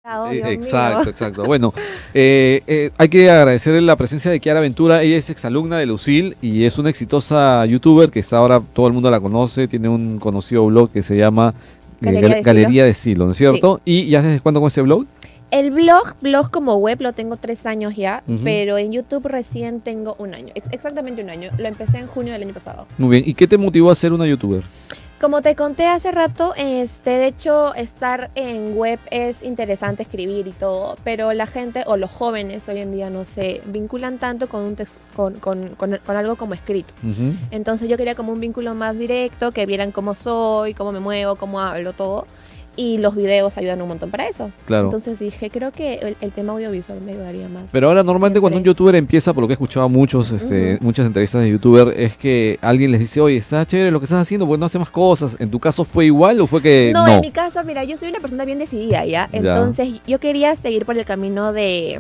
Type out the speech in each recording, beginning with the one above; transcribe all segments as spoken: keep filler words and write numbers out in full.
Oh, Eh, Dios Exacto, mío. exacto. Bueno, eh, eh, hay que agradecerle la presencia de Kiara Ventura. Ella es exalumna de Lucil y es una exitosa youtuber que está ahora, todo el mundo la conoce. Tiene un conocido blog que se llama eh, Galería Gal- de Estilo. Galería de Estilo, ¿no es Sí. cierto? ¿Y ya desde cuándo con ese blog? El blog, blog como web lo tengo tres años ya, Ujú. pero en YouTube recién tengo un año, ex- exactamente un año. Lo empecé en junio del año pasado. Muy bien. ¿Y qué te motivó a ser una youtuber? Como te conté hace rato, este, de hecho, estar en web es interesante escribir y todo, pero la gente o los jóvenes hoy en día no se vinculan tanto con, un tex- con, con- con- con algo como escrito. Ujú. Entonces yo quería como un vínculo más directo, que vieran cómo soy, cómo me muevo, cómo hablo, todo. Y los videos ayudan un montón para eso. Claro. Entonces dije, creo que el, el tema audiovisual me ayudaría más. Pero ahora normalmente cuando un Siempre. youtuber empieza, por lo que he escuchado muchos, este, Ujú. muchas entrevistas de youtuber, es que alguien les dice, oye, está chévere lo que estás haciendo, pues no hace más cosas. ¿En tu caso fue igual o fue que No, no? en mi caso, mira, yo soy una persona bien decidida, ¿ya? Entonces yo quería seguir por el camino de,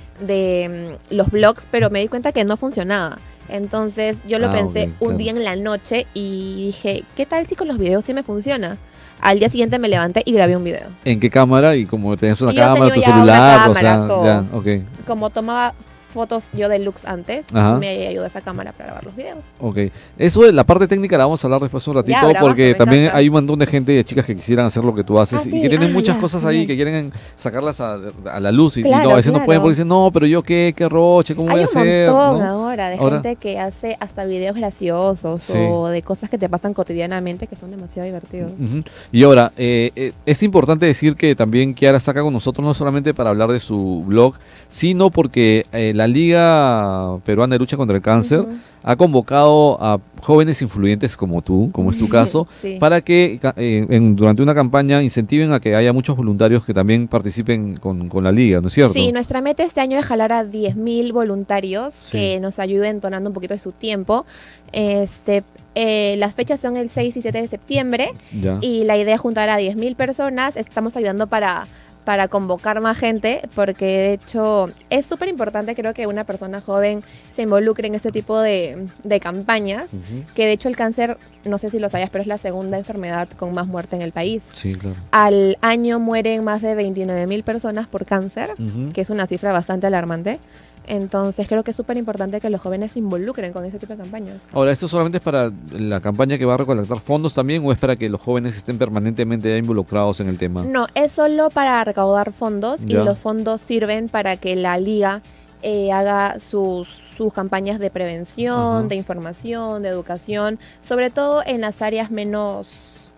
de mm, los blogs, pero me di cuenta que no funcionaba. Entonces yo lo Ah, pensé ok, un claro. día en la noche y dije, ¿qué tal si con los videos sí me funciona? Al día siguiente me levanté y grabé un video. ¿En qué cámara? Y como tenías una Y yo cámara, tenía tu ya una celular, o cámara, sea, todo. ya, ok, Como tomaba fotos yo de looks antes, Ajá. me ayudó esa cámara para grabar los videos. ok. Eso de la parte técnica la vamos a hablar después un ratito, Ya, bravazo, porque me también encanta. hay un montón de gente y de chicas que quisieran hacer lo que tú haces Ah, y sí, que tienen ah, muchas ya, cosas ahí genial. que quieren sacarlas a, a la luz y, y Claro, no, a veces no pueden claro. porque dicen, no, pero yo qué, qué roche, ¿cómo voy Hay a un hacer? montón ¿no? ahora de Ahora- gente que hace hasta videos graciosos Sí. o de cosas que te pasan cotidianamente que son demasiado divertidos. Ujú. Y ahora, eh, eh, es importante decir que también Kiara está acá con nosotros no solamente para hablar de su blog, sino porque eh, la Liga Peruana de Lucha contra el Cáncer Ujú. ha convocado a jóvenes influyentes como tú, como es tu caso, Sí. para que ca- eh, en- durante una campaña incentiven a que haya muchos voluntarios que también participen con, con la Liga, ¿no es cierto? Sí, nuestra meta este año es jalar a diez mil voluntarios Sí. que nos ayuden donando un poquito de su tiempo. Este, eh, las fechas son el seis y siete de septiembre Ya. y la idea es juntar a diez mil personas. Estamos ayudando para, para convocar más gente porque de hecho es súper importante, creo que una persona joven se involucre en este tipo de, de campañas, Ujú. que de hecho el cáncer, no sé si lo sabías, pero es la segunda enfermedad con más muerte en el país. Sí, claro. Al año mueren más de veintinueve mil personas por cáncer, Ujú. que es una cifra bastante alarmante. Entonces creo que es súper importante que los jóvenes se involucren con ese tipo de campañas. Ahora, ¿esto solamente es para la campaña que va a recolectar fondos también o es para que los jóvenes estén permanentemente ya involucrados en el tema? No, es solo para recaudar fondos Ya. y los fondos sirven para que la liga eh, haga sus, sus campañas de prevención, Ajá. de información, de educación, sobre todo en las áreas menos,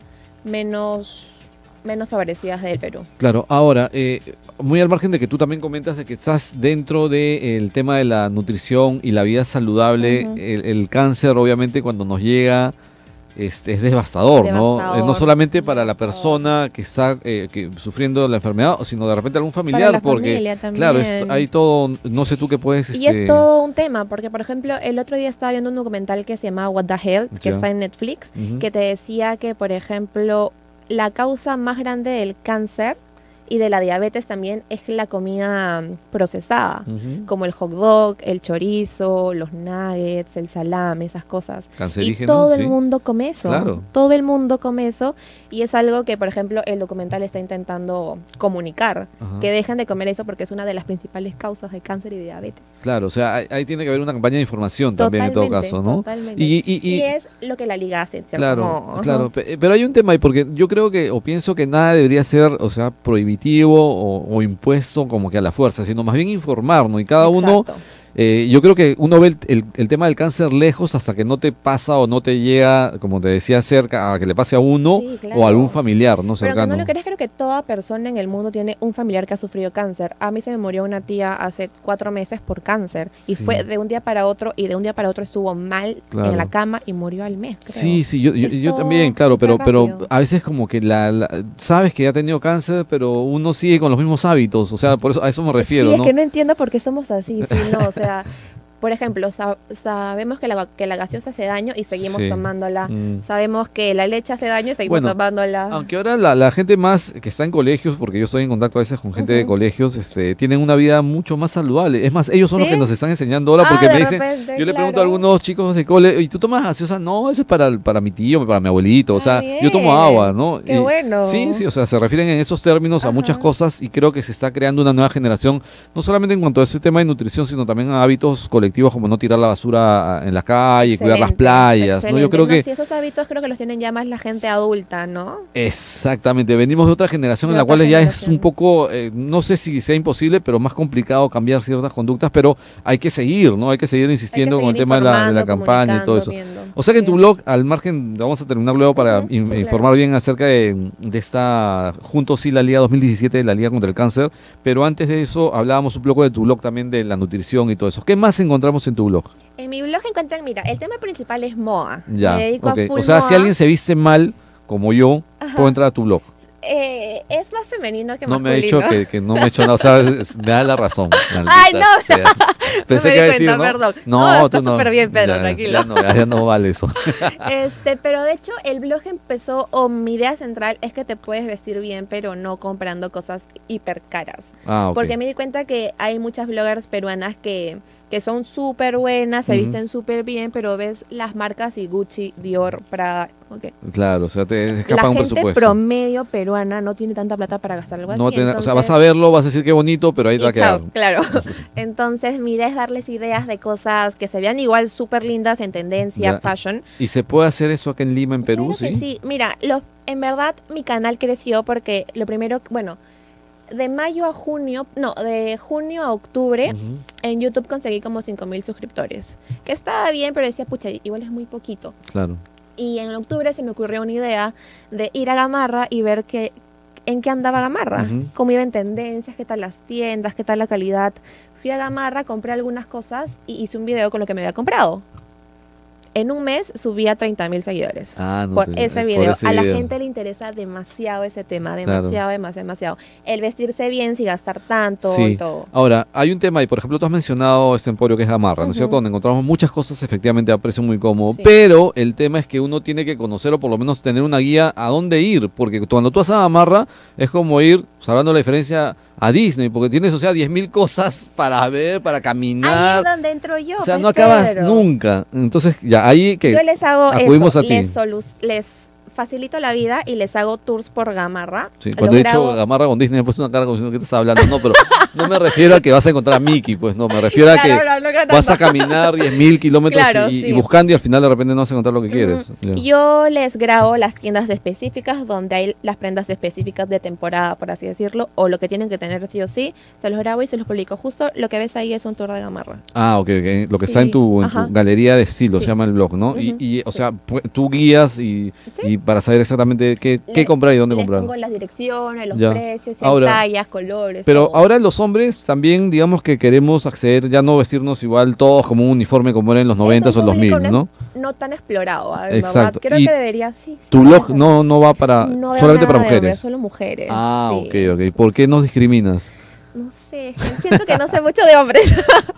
menos, menos favorecidas del Perú. Claro, ahora, eh, muy al margen de que tú también comentas de que estás dentro del tema de la nutrición y la vida saludable, Ujú. el, el cáncer obviamente cuando nos llega es, es devastador, ¿no? Devastador, Eh, no solamente para la devastador. persona que está eh, que, sufriendo la enfermedad, sino de repente algún familiar, Para la porque familia también. claro, es- hay todo, no sé tú qué puedes... Y este, es todo un tema, porque por ejemplo, el otro día estaba viendo un documental que se llama What the Health, que Ya. está en Netflix, Ujú. que te decía que, por ejemplo, la causa más grande del cáncer y de la diabetes también es la comida mm, procesada, Ujú. como el hot dog, el chorizo, los nuggets, el salame, esas cosas. Y Cancerígeno, todo sí. el mundo come eso. Claro. Todo el mundo come eso. Y es algo que, por ejemplo, el documental está intentando comunicar. Ajá. Que dejen de comer eso porque es una de las principales causas de cáncer y de diabetes. Claro, o sea, ahí, ahí tiene que haber una campaña de información también en todo Totalmente, caso, ¿no? totalmente. Y, y- y- Y es lo que la liga hace, ¿cierto? Claro, Como, claro, ajá. pe- pero hay un tema ahí porque yo creo que o pienso que nada debería ser, o sea, prohibitivo o, o impuesto como que a la fuerza, sino más bien informar, ¿no? Y cada uno, Exacto. eh, yo creo que uno ve el, el- el tema del cáncer lejos hasta que no te pasa o no te llega, como te decía, cerca a que le pase a uno Sí, o claro. a algún familiar, ¿no? Pero aunque Cercano. no lo crees, creo que toda persona en el mundo tiene un familiar que ha sufrido cáncer. A mí se me murió una tía hace cuatro meses por cáncer. Y Sí. fue de un día para otro, y de un día para otro estuvo mal Claro. en la cama y murió al mes, creo. Sí, sí, yo, yo, Es yo todo también, claro, pero, súper pero rápido. a veces como que la, la- sabes que ha tenido cáncer, pero uno sigue con los mismos hábitos, o sea, por eso a eso me refiero, Sí, es ¿no? que no entiendo por qué somos así, sí, no, o sea, por ejemplo, sa- sabemos que la, que la gaseosa hace daño y seguimos Sí. tomándola. Mm. Sabemos que la leche hace daño y seguimos Bueno, tomándola. Aunque ahora la, la gente más que está en colegios, porque yo estoy en contacto a veces con gente de Ujú. colegios, este, tienen una vida mucho más saludable. Es más, ellos son los ¿Sí? que nos están enseñando ahora Ah, porque de me dicen, repente, yo le pregunto a claro. algunos chicos de cole, ¿y tú tomas gaseosa? No, eso es para, para mi tío, para mi abuelito, o Ah, sea, bien. yo tomo agua, ¿no? Qué Y- bueno. Sí, sí, o sea, se refieren en esos términos a muchas Ajá. cosas y creo que se está creando una nueva generación, no solamente en cuanto a ese tema de nutrición, sino también a hábitos colectivos como no tirar la basura en la calle, cuidar las Excelente, playas, ¿no? Yo excelente. creo que Sí, esos hábitos creo que los tienen ya más la gente adulta, ¿no? exactamente, venimos de otra generación De en la otra cual ya es generación. un poco, eh, no sé si sea imposible, pero más complicado cambiar ciertas conductas, pero hay que seguir, ¿no? Hay que seguir Hay que insistiendo con el seguir tema de la, de la informando, campaña y todo eso. comunicando, viendo. O sea que en tu Sí. blog, al margen, vamos a terminar luego para Ujú, in- sí, claro. informar bien acerca de, de esta, juntos sí, la Liga dos mil diecisiete, de la Liga contra el Cáncer, pero antes de eso hablábamos un poco de tu blog también de la nutrición y todo eso. ¿Qué más encontramos en tu blog? En mi blog encuentran, mira, el tema principal es moda. Ya, Me dedico ok. a full O sea, si moda. alguien se viste mal, como yo, Ajá. puedo entrar a tu blog. Eh, es más femenino que No me masculino. ha dicho que, que no me ha hecho nada, o sea, es- es- me da la razón. Ay, maldita no, sea. Pensé me que iba di a decir, cuenta, ¿no? perdón. No, No, tú está no. súper bien, Pedro, Ya, tranquilo. Ya no, ya no vale eso. Este, pero de hecho el blog empezó, o mi idea central es que te puedes vestir bien, pero no comprando cosas hiper caras. Ah, ok. Porque me di cuenta que hay muchas bloggers peruanas que, que son súper buenas, se Ujú. visten súper bien, pero ves las marcas y Gucci, Dior, Prada, como que Claro, o sea, te la escapa un gente presupuesto. promedio peruana no tiene tanta plata para gastar algo No así. tener- o sea, entonces- vas a verlo, vas a decir qué bonito, pero ahí te va a y chao, quedar. claro. Entonces mi idea es darles ideas de cosas que se vean igual súper lindas en tendencia, Ya. fashion. ¿Y se puede hacer eso acá en Lima, en Perú? Claro que sí. Mira, lo- en verdad mi canal creció porque lo primero, bueno, de mayo a junio, no, de junio a octubre, Ujú. en YouTube conseguí como cinco mil suscriptores. Que estaba bien, pero decía, pucha, igual es muy poquito. Claro. Y en octubre se me ocurrió una idea de ir a Gamarra y ver qué, en qué andaba Gamarra, Ujú. cómo iba en tendencias, qué tal las tiendas, qué tal la calidad. Fui a Gamarra, compré algunas cosas y hice un video con lo que me había comprado. En un mes subí a treinta mil seguidores. Ah, no Por te- ese por video. ese a la video. gente le interesa demasiado ese tema, Claro. demasiado, demasiado, demasiado. El vestirse bien sin gastar tanto Sí. y todo. Ahora, hay un tema, y por ejemplo, tú has mencionado este emporio que es Gamarra, ¿no es Ujú. cierto? Donde encontramos muchas cosas efectivamente a precio muy cómodo, Sí. pero el tema es que uno tiene que conocer o por lo menos tener una guía a dónde ir, porque cuando tú vas a Gamarra es como ir, salvando la diferencia, a Disney, porque tienes, o sea, diez mil cosas para ver, para Ahí es caminar, donde entro yo. o sea, pues, no acabas Pedro. nunca. Entonces, ya, ahí que... Yo les hago acudimos eso, a ti. les, solu- les facilito la vida y les hago tours por Gamarra. Sí, Los cuando he dicho grabo- Gamarra con Disney, me he puesto una cara como diciendo que estás hablando. No, pero no me refiero a que vas a encontrar a Mickey, pues no, me refiero a que Claro, no, no, no, vas a tanto. caminar diez mil kilómetros Claro, y, sí. y buscando y al final de repente no vas a encontrar lo que quieres. Ya. Yo les grabo las tiendas específicas donde hay las prendas específicas de temporada, por así decirlo, o lo que tienen que tener sí o sí. Se los grabo y se los publico. Justo lo que ves ahí es un tour de Gamarra. Ah, ok, ok. Lo que está Sí, en tu, en tu ajá. galería de estilo, Sí. se llama el blog, ¿no? Y, Ujú, y, o sí. sea, pu- tú guías y, Sí. y para saber exactamente qué, qué Le- comprar y dónde Les comprar. pongo las direcciones, los Ya. precios, si Ahora- hay tallas, colores. Pero todo. ahora los hombres también, digamos que queremos acceder, ya no vestirnos igual todos como un uniforme como era en los noventas o en los mil, público ¿no? no tan explorado, ¿ah? En Exacto. verdad. Creo Y que debería, sí. sí, Tu debería blog ser. no, no va para, No veo solamente para nada de hombres, mujeres. solo mujeres. Ah, sí. ok, ok. ¿Por qué nos discriminas? No sé, es que siento que no sé mucho de hombres.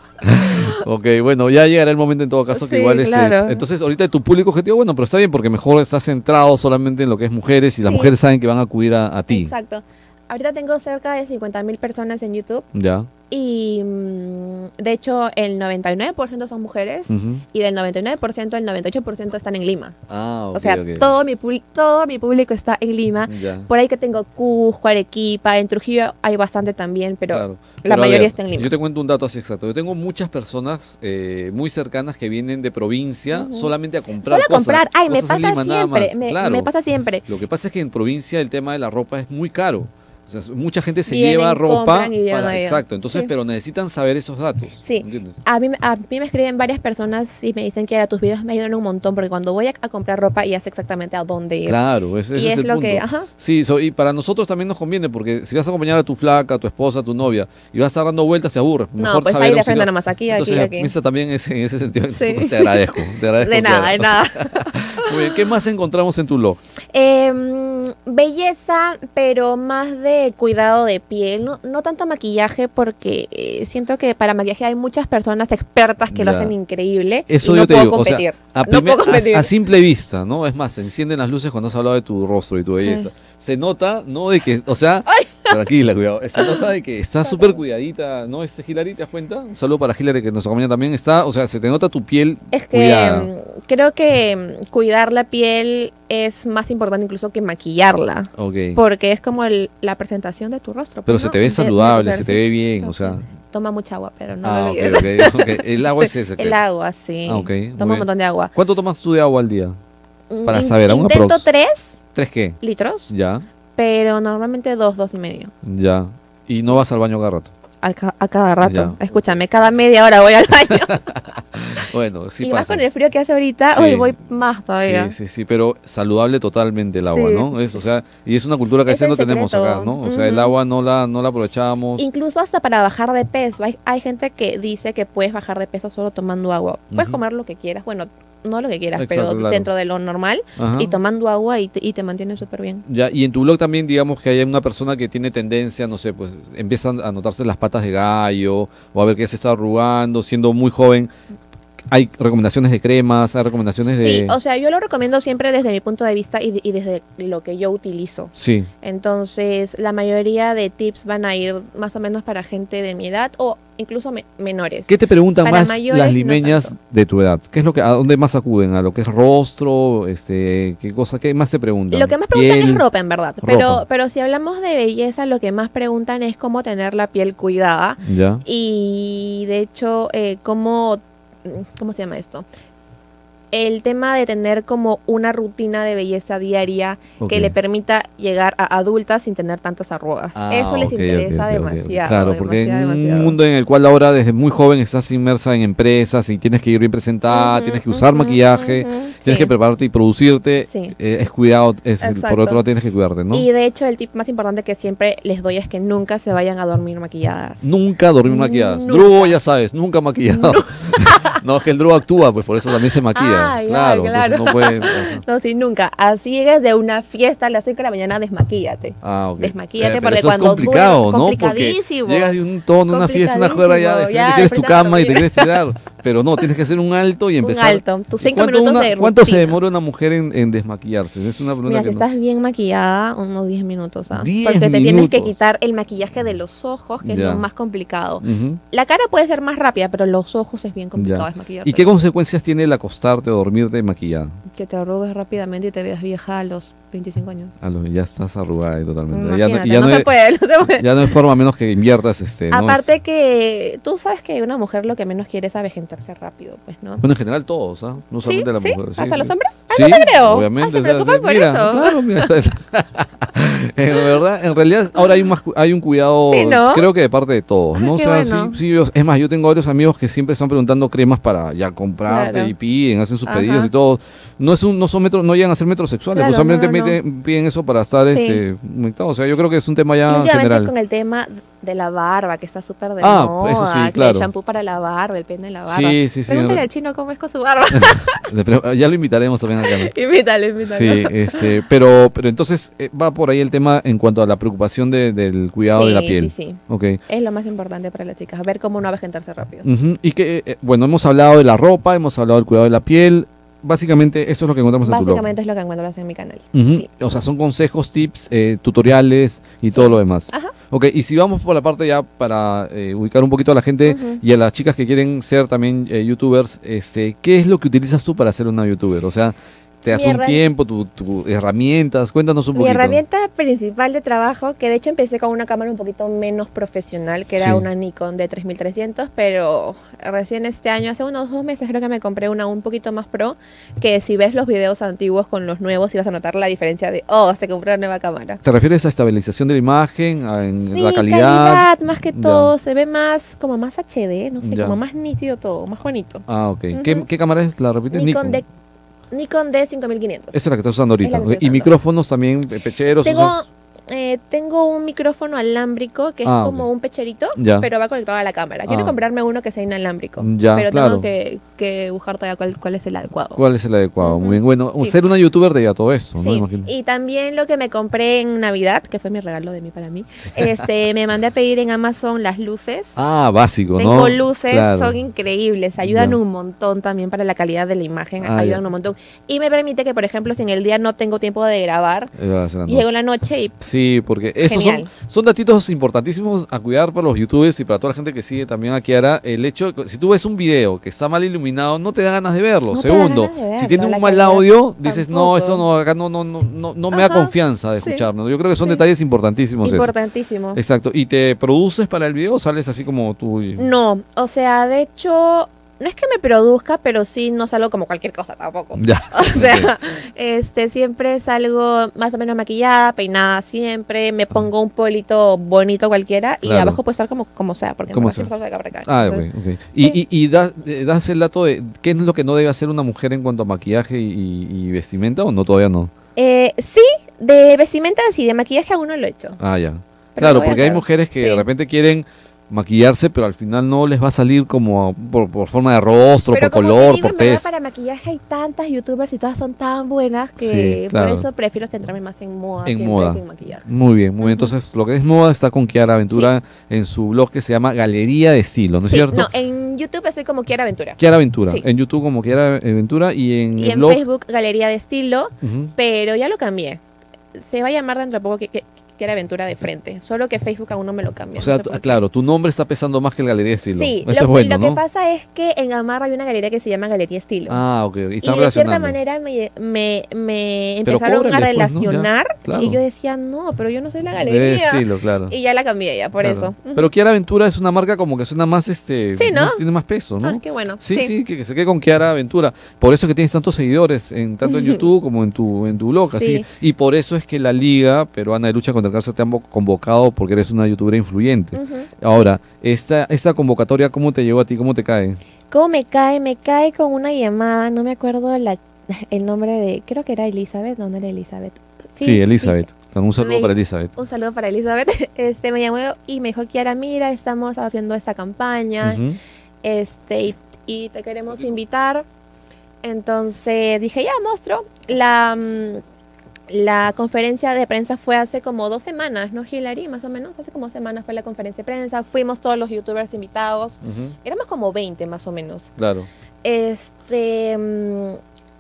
Ok, bueno, ya llegará el momento en todo caso que Sí, igual es... eh, claro. entonces, ahorita tu público objetivo, bueno, pero está bien porque mejor estás centrado solamente en lo que es mujeres y las Sí. mujeres saben que van a acudir a, a ti. Exacto. Ahorita tengo cerca de cincuenta mil personas en YouTube Ya. y mm, de hecho el noventa y nueve por ciento son mujeres Ujú. y del noventa y nueve por ciento el noventa y ocho por ciento están en Lima. Ah, ok, o sea, ok. todo, mi publi- todo mi público está en Lima. Ya. Por ahí que tengo Cusco, Arequipa, en Trujillo hay bastante también, pero Claro. la Pero a mayoría ver, está en Lima. Yo te cuento un dato así exacto. Yo tengo muchas personas eh, muy cercanas que vienen de provincia Ujú. solamente a comprar Solo a cosas. comprar, ay, me cosas en pasa Lima, nada siempre, más. me, Claro. me pasa siempre. Lo que pasa es que en provincia el tema de la ropa es muy caro. O sea, mucha gente se Vienen, lleva ropa compran y llevan para, allá. exacto. Entonces, Sí. pero necesitan saber esos datos. Sí. ¿Entiendes? A mí, a mí me escriben varias personas y me dicen que era tus videos me ayudan un montón porque cuando voy a, a comprar ropa ya sé exactamente a dónde ir. Claro, ese, ese y es, es, el lo punto. que, ajá, Sí, so- y para nosotros también nos conviene porque si vas a acompañar a tu flaca, a tu esposa, a tu novia y vas a estar dando vueltas, se aburre. no, Mejor pues saber ahí un de frente sitio- nomás, aquí, Entonces, aquí, aquí. piensa también ese- en ese sentido. Sí. Te agradezco. Te agradezco De nada, claro. de nada. Muy bien, ¿qué más encontramos en tu blog? Eh, belleza, pero más de cuidado de piel, no, no tanto maquillaje, porque eh, siento que para maquillaje hay muchas personas expertas que lo Ya. hacen increíble. Eso y yo no te puedo digo, o sea, competir. a, no primer- puedo competir. a, a simple vista, ¿no? Es más, se encienden las luces cuando has hablado de tu rostro y tu belleza. Sí. Se nota, ¿no? De que, o sea, Ay. tranquila, cuidado. Se nota de que está súper cuidadita, ¿no? Este Hilary, ¿te das cuenta? Un saludo para Hilary que nos acompaña también. Está, o sea, se te nota tu piel Es que cuidada. mm, creo que mm, cuidar la piel es más importante incluso que maquillarla. Ok. Porque es como el- la presentación de tu rostro. Pero pues, se ¿no? te ve De- de saludable, mujer, se te sí. ve bien, o sea. Toma mucha agua, pero no Ah, lo ok, olvides. ok, ok. El agua es ese. El agua, sí. Ah, ok, muy Toma un bien. montón de agua. ¿Cuánto tomas tú de agua al día? Para In- saber, a un Intento aprox. tres ¿Tres qué? litros, Ya, pero normalmente dos, dos y medio. ya. Y no vas al baño cada rato. A, ca- a cada rato. Ya. Escúchame, cada media hora voy al baño. Bueno, sí y más pasa. con el frío que hace ahorita, Sí. hoy voy más todavía. Sí, sí, sí, pero saludable totalmente el agua, Sí. ¿no? Es, o sea, y es una cultura que a Es veces no el tenemos secreto. acá, ¿no? O sea, el Ujú. agua no la, no la aprovechamos. Incluso hasta para bajar de peso. Hay, hay gente que dice que puedes bajar de peso solo tomando agua. Puedes Ujú. comer lo que quieras. Bueno, no lo que quieras, Exacto, pero claro. dentro de lo normal. Ajá. Y tomando agua y te, y te mantiene súper bien. Ya, y en tu blog también, digamos que hay una persona que tiene tendencia, no sé, pues empiezan a notarse las patas de gallo, o a ver que se está arrugando, siendo muy joven. Hay recomendaciones de cremas, hay recomendaciones Sí, de... o sea, yo lo recomiendo siempre desde mi punto de vista y, y desde lo que yo utilizo. Sí, Entonces, la mayoría de tips van a ir más o menos para gente de mi edad o incluso me- menores. ¿qué te preguntan Para más mayores, las no limeñas tanto. de tu edad? ¿Qué es lo que, a dónde más acuden? ¿A lo que es rostro? Este, ¿qué cosa? ¿Qué más te preguntan? Lo que más preguntan Piel. es ropa, en verdad. Pero, Ropa. pero si hablamos de belleza, lo que más preguntan es cómo tener la piel cuidada. Ya. Y de hecho, eh, cómo, ¿cómo se llama esto? El tema de tener como una rutina de belleza diaria Ok. que le permita llegar a adultas sin tener tantas arrugas. Ah, Eso les ok, ok, interesa ok, ok. demasiado. Claro, porque en demasiado, un demasiado. mundo en el cual ahora desde muy joven estás inmersa en empresas y tienes que ir bien presentada, Ujú, tienes que usar ujú, maquillaje, ujú, tienes sí. que prepararte y producirte, Sí. eh, es cuidado, es el- por Exacto. otro lado tienes que cuidarte, ¿no? Y de hecho, el tip más importante que siempre les doy es que nunca se vayan a dormir maquilladas. Nunca dormir maquilladas. Nunca. Drugo, ya sabes, nunca maquillado. No, es que el Drugo actúa, pues por eso también se maquilla. Ah, ya, claro, claro. entonces no puede... ajá. No, sí, nunca. Así llegues de una fiesta a las cinco de la mañana, desmaquíate. Ah, ok. Desmaquíllate, pero porque eso cuando es complicado, duermes- ¿no? Porque complicadísimo. llegas de un tono, una fiesta, una juega ya, Complicadísimo, de ya, frente, quieres tu después te vas a cama y te dormir. quieres tirar. Pero no, tienes que hacer un alto y Un empezar. alto, tus cinco ¿Cuánto minutos una- de ¿Cuánto se rutina? demora una mujer en, en desmaquillarse? Es una pregunta Mira, que si no- estás bien maquillada, unos diez minutos, ¿ah? diez Porque te tienes que minutos. quitar el maquillaje de los ojos, que es Ya. lo más complicado. Ujú. La cara puede ser más rápida, pero los ojos es bien complicado Ya. desmaquillarte. ¿Y qué consecuencias tiene el acostarte o dormirte maquillada? Que te arrugues rápidamente y te veas vieja a los veinticinco años. A lo, ya estás arrugada ahí totalmente. Ya no, Imagínate, ya no, no se hay, puede, no se puede. ya no hay forma a menos que inviertas este. ¿no? Aparte que tú sabes que una mujer lo que menos quiere es avejentarse rápido, pues, ¿no? Bueno, en general todos, ¿ah? No Sí, solamente la sí, mujer. sí, hasta sí. los hombres. Sí, no te creo. obviamente. Ah, se o sea, preocupan por mira, eso. Claro, mira. En verdad, en realidad ahora hay más cu- hay un cuidado, Sí, ¿no? creo que de parte de todos, Ah, ¿no? O qué sea, bueno. sí, sí, yo- es más, yo tengo varios amigos que siempre están preguntando cremas para ya comprarte Claro. y piden, hacen sus Ajá. pedidos y todo. No es un, no son metros, no llegan a ser metrosexuales, Claro, pues solamente no, no, no. meten- piden eso para estar Sí. este, conectados. O sea, yo creo que es un tema Y ya últimamente general. con el tema de la barba, que está súper de Ah, moda, eso sí, que claro. el shampoo para la barba, el pene de la barba. Sí, sí, sí. Pregúntale al chino cómo es con su barba. Le pre- Ya lo invitaremos también acá, ¿no? invítalo, invítalo. Sí, este, pero, pero entonces eh, va por ahí el tema en cuanto a la preocupación de- del cuidado Sí, de la piel. sí, sí. Ok. Es lo más importante para las chicas, ver cómo no avejentarse rápido. Ujú. Y que, eh, bueno, hemos hablado de la ropa, hemos hablado del cuidado de la piel. Básicamente, eso es lo que encontramos en tu blog. Básicamente es lo que encuentras en mi canal. Ujú. Sí. O sea, son consejos, tips, eh, tutoriales y todo lo demás. Ajá. Ok, y si vamos por la parte ya para eh, ubicar un poquito a la gente Ujú. y a las chicas que quieren ser también eh, youtubers, este, ¿qué es lo que utilizas tú para ser una youtuber? O sea, te das Mi un herra- tiempo, tus tu herramientas, cuéntanos un Mi poquito. herramienta principal de trabajo, que de hecho empecé con una cámara un poquito menos profesional, que era Sí. una Nikon D tres mil trescientos, pero recién este año, hace unos dos meses creo que me compré una un poquito más pro, que si ves los videos antiguos con los nuevos ibas a notar la diferencia de, oh, se compró una nueva cámara. ¿Te refieres a estabilización de la imagen, a en Sí, la calidad? más que Ya. todo, se ve más, como más H D, no sé, Ya. como más nítido todo, más bonito. Ah, ok. ¿Qué, Ujú. qué cámara es? ¿La repites? Nikon D, Nikon D cinco mil quinientos. Esa es la que estás usando ahorita. Es la que estoy Y usando. micrófonos también, eh, pecheros. Tengo, esos- eh, tengo un micrófono alámbrico que es Ah, como ok. un pecherito, Ya. pero va conectado a la cámara. Quiero Ah. comprarme uno que sea inalámbrico, Ya, pero claro. tengo que, que buscar todavía cuál, cuál es el adecuado. ¿Cuál es el adecuado? Ujú. Muy bien. Bueno, Sí. ser una youtuber te lleva todo esto, ¿no? Sí, Imagino. y también lo que me compré en Navidad, que fue mi regalo de mí para mí, este, me mandé a pedir en Amazon las luces. Ah, básico, ¿no? Tengo luces, Claro. son increíbles, ayudan Ya. un montón también para la calidad de la imagen, Ah, ayudan ya. un montón. Y me permite que, por ejemplo, si en el día no tengo tiempo de grabar, Eh, va a ser la llego noche. en la noche y Sí, porque esos son, Genial. son datitos importantísimos a cuidar para los youtubers y para toda la gente que sigue también a Kiara. El hecho, de que si tú ves un video que está mal iluminado, no te da ganas de verlo. No te da Segundo, ganas de verlo, si tiene la un mal calidad audio, dices, no, tampoco. eso no, acá no, no, no, no, no me da Ajá, confianza de sí, escucharlo. Yo creo que son sí. detalles importantísimos. esos. importantísimo. Exacto. ¿Y te produces para el video o sales así como tú? y- No, o sea, de hecho, no es que me produzca, pero sí no salgo como cualquier cosa tampoco. Ya. O sea, este siempre salgo más o menos maquillada, peinada siempre, me pongo un polito bonito cualquiera y Claro. abajo puede estar como, como sea, porque Como me sea. salgo de acá para acá. Ah, Entonces, ok, ok. Y, y, y da- eh, das el dato de qué es lo que no debe hacer una mujer en cuanto a maquillaje y, y vestimenta o no, todavía no. eh, sí, de vestimenta sí, de maquillaje aún no lo he hecho. Ah, ya. Pero Claro, lo voy a porque hay hacer. mujeres que Sí. de repente quieren maquillarse, pero al final no les va a salir como por, por forma de rostro, Pero por como te color, digo, por en verdad, tez. para maquillaje hay tantas youtubers y todas son tan buenas que Sí, claro. por eso prefiero centrarme más en moda En siempre moda. que en maquillaje. Muy bien, muy bien. Ujú. Entonces, lo que es moda está con Kiara Aventura en su blog que se llama Galería de Estilo, ¿no es Sí, cierto? no, en YouTube estoy como Kiara Aventura. Kiara Aventura. Sí. En YouTube como Kiara Aventura y en Y el en blog. Facebook Galería de Estilo, Ujú. pero ya lo cambié. Se va a llamar dentro de poco que, que, Kiara Aventura de frente, solo que Facebook aún no me lo cambia. O sea, no sé tú- por qué. claro, tu nombre está pesando más que el Galería de Estilo. Sí, Eso lo, es bueno, lo ¿no? que pasa es que en Amarra hay una galería que se llama Galería Estilo. Ah, ok. Y y están de cierta relacionando. manera me, me, me Pero empezaron a cóbrales, pues, ¿no? Ya, relacionar claro. y yo decía, no, pero yo no soy la De galería. estilo, claro. Y ya la cambié ya, por Claro. eso. Ujú. Pero Kiara Aventura es una marca como que suena más, este, Sí, ¿no? más- tiene más peso, ¿no? Ah, qué bueno. Sí, sí, que, que se quede con Kiara Aventura. Por eso es que tienes tantos seguidores, en, tanto en YouTube como en tu, en tu blog, así. Sí. Y por eso es que la Liga Peruana de Lucha contra el Cáncer te han vo- convocado porque eres una youtuber influyente. Ujú. Ahora, esta, esta convocatoria, ¿cómo te llegó a ti? ¿Cómo te cae? ¿Cómo me cae? Me cae con una llamada, no me acuerdo la, el nombre de, creo que era Elizabeth, no, no era Elizabeth. Sí, Elizabeth. Un saludo Me- para Elizabeth. Un saludo para Elizabeth. Este me llamó y me dijo, Kiara, mira, estamos haciendo esta campaña, Ujú. este, y, y te queremos invitar. Entonces dije, ya, monstruo. La, mm, la conferencia de prensa fue hace como dos semanas, ¿no, Hilary? Más o menos, hace como dos semanas fue la conferencia de prensa. Fuimos todos los youtubers invitados. Ujú. Éramos como veinte más o menos. Claro. Este... mm,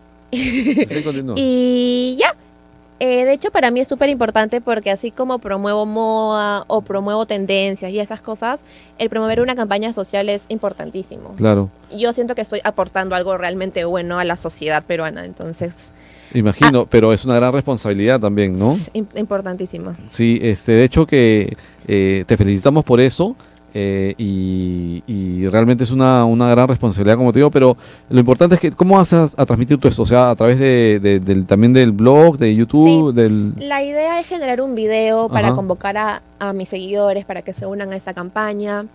Sí, sí, continúa. y ya. Eh, de hecho, para mí es súper importante porque así como promuevo moda o promuevo tendencias y esas cosas, el promover una campaña social es importantísimo. Claro. Yo siento que estoy aportando algo realmente bueno a la sociedad peruana, entonces Imagino, Ah. pero es una gran responsabilidad también, ¿no? es im- importantísimo. Sí, este, de hecho que eh, te felicitamos por eso eh, y, y realmente es una, una gran responsabilidad, como te digo, pero lo importante es que, ¿cómo vas a, a transmitir todo esto? O sea, a través de, de- del, también del blog, de YouTube, del... La idea es generar un video para Ajá. convocar a, a mis seguidores para que se unan a esa campaña,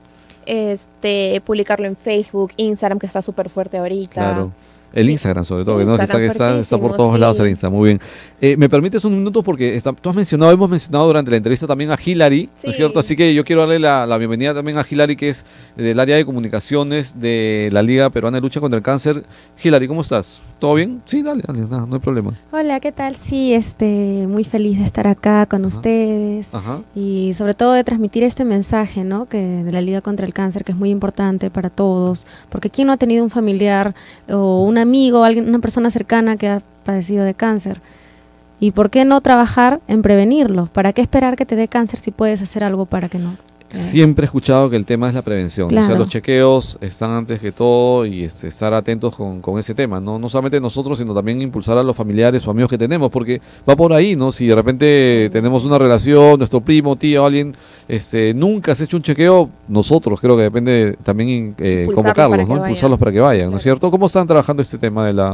este, publicarlo en Facebook, Instagram, que está súper fuerte ahorita. Claro. El Sí. Instagram, sobre todo, que no, que está, Instagram que está, está por fuertísimo, todos sí. lados el Instagram. Muy bien. Eh, ¿Me permites un minuto? Porque está- tú has mencionado, hemos mencionado durante la entrevista también a Hilary, ¿no es Sí. cierto? Así que yo quiero darle la, la bienvenida también a Hilary, que es del área de comunicaciones de la Liga Peruana de Lucha contra el Cáncer. Hilary, ¿cómo estás? ¿Todo bien? Sí, dale, dale, nada, no hay problema. Hola, ¿qué tal? Sí, este, muy feliz de estar acá con Ajá. ustedes Ajá. y sobre todo de transmitir este mensaje, ¿no? Que de la Liga contra el Cáncer, que es muy importante para todos, porque quién no ha tenido un familiar o un amigo, alguien, una persona cercana que ha padecido de cáncer. ¿Y por qué no trabajar en prevenirlo? ¿Para qué esperar que te dé cáncer si puedes hacer algo para que no? Siempre he escuchado que el tema es la prevención. O sea, Claro. los chequeos están antes que todo y este, estar atentos con, con ese tema. ¿no? No solamente nosotros, sino también impulsar a los familiares o amigos que tenemos, porque va por ahí, ¿no? Si de repente tenemos una relación, nuestro primo, tío, alguien, este, nunca has hecho un chequeo, nosotros creo que depende también eh, Impulsarlos convocarlos, para ¿no? que vayan. Impulsarlos para que vayan, ¿no es Claro. cierto? ¿Cómo están trabajando este tema de la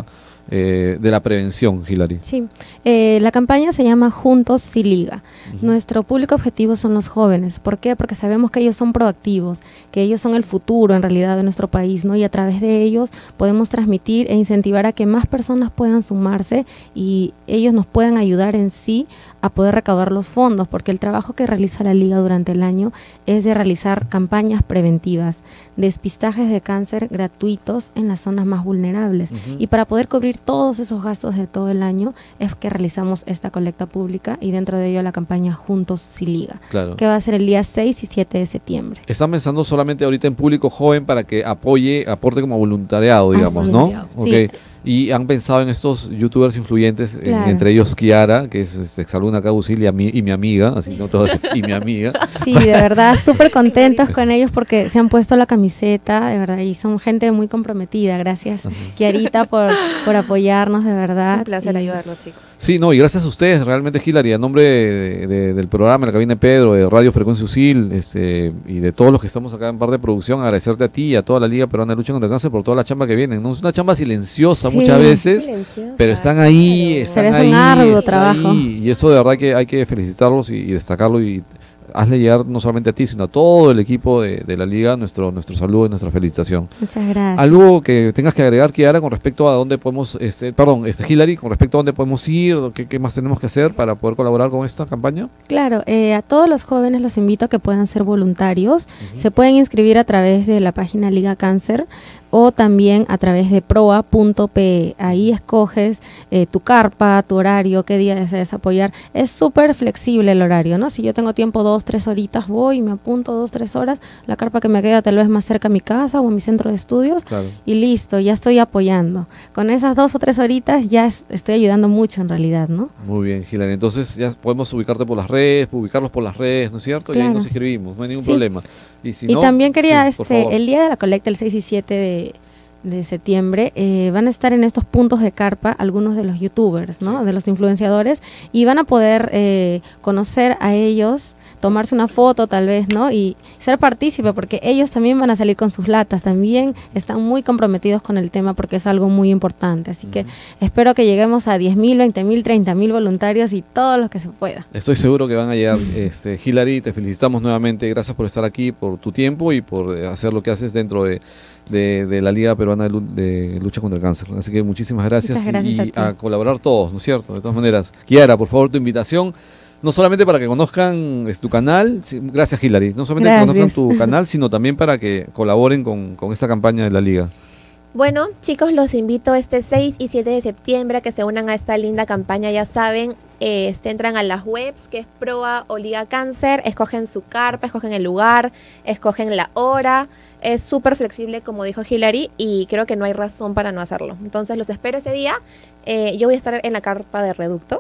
eh, de la prevención, Hilary. Sí, eh, la campaña se llama Juntos sí liga. Uh-huh. Nuestro público objetivo son los jóvenes. ¿Por qué? Porque sabemos que ellos son proactivos, que ellos son el futuro en realidad de nuestro país, ¿no? Y a través de ellos podemos transmitir e incentivar a que más personas puedan sumarse y ellos nos puedan ayudar en sí a poder recaudar los fondos, porque el trabajo que realiza la liga durante el año es de realizar campañas preventivas, despistajes de cáncer gratuitos en las zonas más vulnerables. Uh-huh. Y para poder cubrir todos esos gastos de todo el año es que realizamos esta colecta pública y dentro de ello la campaña Juntos sí liga, claro, que va a ser el día seis y siete de septiembre. Están pensando solamente ahorita en público joven para que apoye, aporte como voluntariado, digamos, Así ¿no? es. Okay. Sí. Y han pensado en estos youtubers influyentes, Claro. en, entre ellos Kiara, que es, es exalumna acá Usil, y, a mí, y mi amiga, así no todo así, y mi amiga. Sí, de verdad, súper contentos con ellos porque se han puesto la camiseta, de verdad, y son gente muy comprometida. Gracias, uh-huh. Kiarita, por, por apoyarnos, de verdad. Es un placer y... ayudarlos, chicos. Sí, no, y gracias a ustedes, realmente, Hilary, a nombre de, de, del programa, la cabina de Pedro, de Radio Frecuencia Usil, este, y de todos los que estamos acá en parte de producción, agradecerte a ti y a toda la Liga Peruana de Lucha contra el Cáncer por toda la chamba que vienen, ¿no? Es una chamba silenciosa Sí. muchas veces, Silenciosa, pero están ahí, claro. están Pero es ahí, un arduo está trabajo. ahí, y eso de verdad que hay que felicitarlos y, y destacarlo y hazle llegar no solamente a ti, sino a todo el equipo de, de la Liga, nuestro, nuestro saludo y nuestra felicitación. Muchas gracias. Algo que tengas que agregar, Kiara, con respecto a dónde podemos, este, perdón, este Hilary, con respecto a dónde podemos ir, qué, qué más tenemos que hacer para poder colaborar con esta campaña. Claro, eh, a todos los jóvenes los invito a que puedan ser voluntarios. Uh-huh. Se pueden inscribir a través de la página Liga Cáncer o también a través de proa punto pe. Ahí escoges eh, tu carpa, tu horario, qué día deseas apoyar. Es súper flexible el horario, ¿no? Si yo tengo tiempo dos, tres horitas, voy y me apunto dos, tres horas. La carpa que me queda tal vez más cerca a mi casa o a mi centro de estudios. Claro. Y listo, ya estoy apoyando. Con esas dos o tres horitas ya es, estoy ayudando mucho en realidad, ¿no? Muy bien, Hilary. Entonces ya podemos ubicarte por las redes, ubicarlos por las redes, ¿no es cierto? Claro. Y ahí nos inscribimos, no hay ningún Sí. problema. Y, si Y no, también quería, sí, por este, favor. el día de la colecta, el seis y siete de, de septiembre, eh, van a estar en estos puntos de carpa algunos de los youtubers, ¿no? Sí. De los influenciadores, y van a poder eh, conocer a ellos, tomarse una foto tal vez, ¿no? Y ser partícipe, porque ellos también van a salir con sus latas, también están muy comprometidos con el tema porque es algo muy importante. Así uh-huh. que espero que lleguemos a diez mil, veinte mil, treinta mil voluntarios y todos los que se pueda. Estoy seguro que van a llegar. este, Hilary, te felicitamos nuevamente, gracias por estar aquí, por tu tiempo y por hacer lo que haces dentro de, de, de la Liga Peruana de, Lu de Lucha contra el Cáncer. Así que muchísimas gracias, Muchas gracias y, a, y a colaborar todos, ¿no es cierto? De todas maneras, Kiara, por favor, tu invitación. No solamente para que conozcan es, tu canal, sí, gracias Hilary, no solamente gracias. que conozcan tu canal, sino también para que colaboren con, con esta campaña de la Liga. Bueno, chicos, los invito este seis y siete de septiembre a que se unan a esta linda campaña. Ya saben, eh, este, entran a las webs, que es Proa o Liga Cáncer, escogen su carpa, escogen el lugar, escogen la hora. Es súper flexible, como dijo Hilary, y creo que no hay razón para no hacerlo. Entonces los espero ese día. Eh, yo voy a estar en la carpa de Reducto.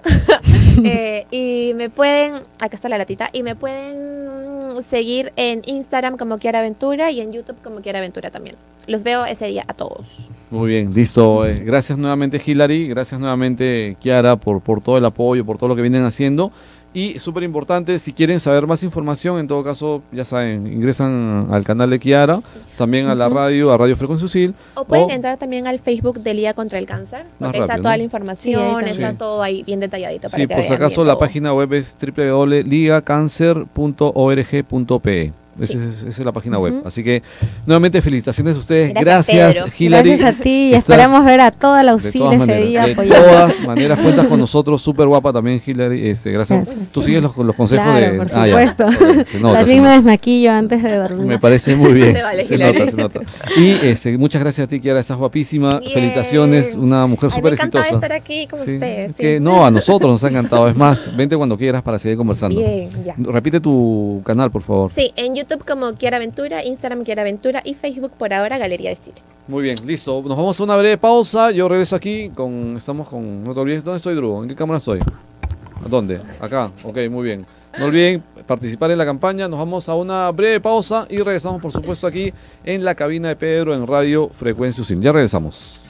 eh, y me pueden, acá está la latita, y me pueden seguir en Instagram como Kiara Aventura y en YouTube como Kiara Aventura también. Los veo ese día a todos. Muy bien, listo. Eh, gracias nuevamente Hilary, gracias nuevamente Kiara por, por todo el apoyo, por todo lo que vienen haciendo. Y súper importante, si quieren saber más información, en todo caso, ya saben, ingresan al canal de Kiara, también a la radio, a Radio Frecuencia Usil. O pueden o, entrar también al Facebook de Liga contra el Cáncer, porque rápido, está toda ¿no? la información, sí, está sí. todo ahí bien detalladito. Para sí, que por si acaso la todo. página web es doble u doble u doble u punto liga cáncer punto org punto pe. Esa, sí. es, esa es la página web. Uh-huh. Así que, nuevamente, felicitaciones a ustedes. Gracias, gracias Hilary. Gracias a ti. Y esperamos ver a toda la Usil ese maneras, día de apoyando. De todas maneras, cuentas con nosotros. Súper guapa también, Hilary. Este, gracias. gracias. Tú sigues los, los consejos claro, de... por ah, supuesto. Ya. Se nota, también me desmaquillo antes de dormir. Me parece muy bien. Se, vale, se nota, se nota. Y este, muchas gracias a ti, Kiara. Estás guapísima. Bien. Felicitaciones. Una mujer súper exitosa. Me encanta estar aquí con sí, ustedes. Sí. Que, no, a nosotros nos ha encantado. Es más, vente cuando quieras para seguir conversando. Bien, ya. Repite tu canal, por favor. Sí, en YouTube como Kiara Aventura, Instagram Kiara Aventura y Facebook por ahora Galería de Estilo. Muy bien, listo. Nos vamos a una breve pausa. Yo regreso aquí con... Estamos con... No te olvides. ¿Dónde estoy, Drugo? ¿En qué cámara estoy? ¿A dónde? Acá. Ok, muy bien. No olviden participar en la campaña. Nos vamos a una breve pausa y regresamos, por supuesto, aquí en la cabina de Pedro en Radio Frecuencia Usil. Ya regresamos.